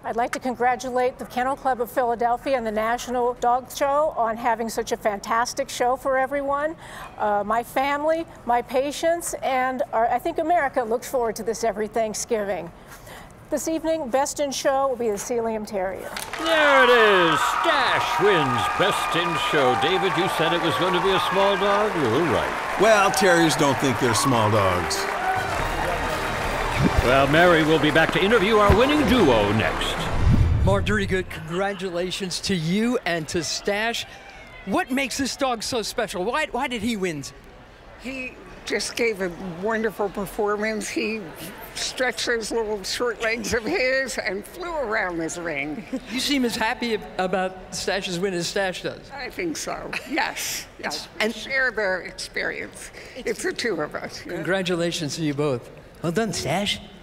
I'd like to congratulate the Kennel Club of Philadelphia and the National Dog Show on having such a fantastic show for everyone. My family, my patients, and I think America looks forward to this every Thanksgiving. This evening, Best in Show will be the Sealyham Terrier. There it is. Stash wins Best in Show. David, you said it was going to be a small dog? You were right. Well, terriers don't think they're small dogs. Well, Mary will be back to interview our winning duo next. Marjorie Good, congratulations to you and to Stash. What makes this dog so special? Why did he win? He just gave a wonderful performance. He stretched those little short legs of his and flew around this ring. You seem as happy about Stash's win as Stash does. I think so, yes. And share the experience. It's the two of us. Congratulations to you both. Well done, Stash.